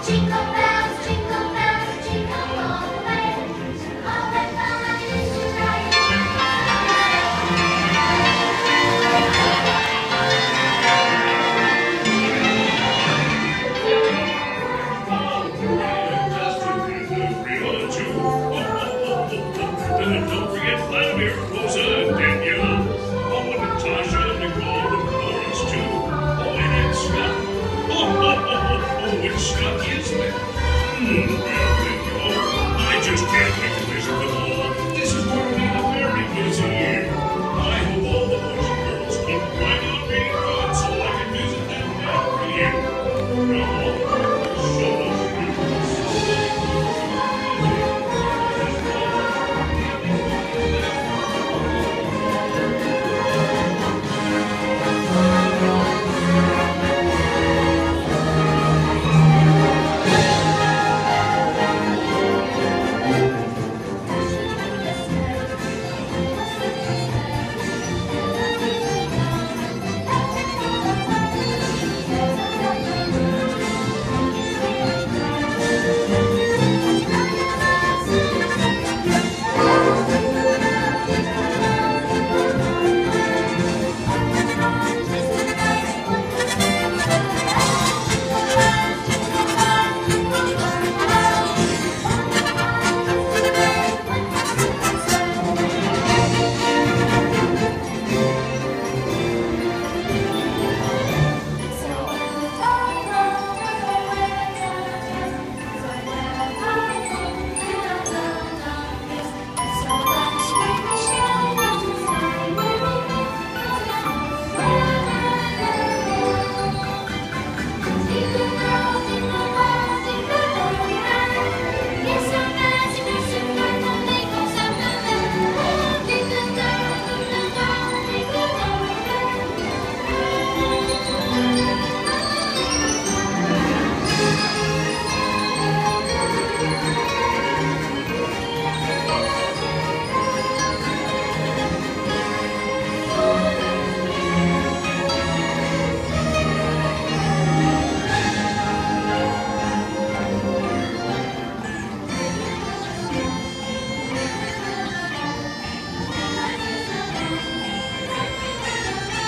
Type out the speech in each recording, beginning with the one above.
Don't forget Vladimir, Rosa, and Danielle. Oh, and Natasha, Nicole, and Boris, too. Oh, and Scott. And Scott is there. Well, I just can't wait to visit them all. This is going to be a very busy year. I hope all the boys and girls keep right on being good so I can visit them every year. Now, all the girls showed up.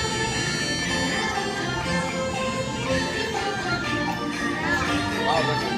Wow,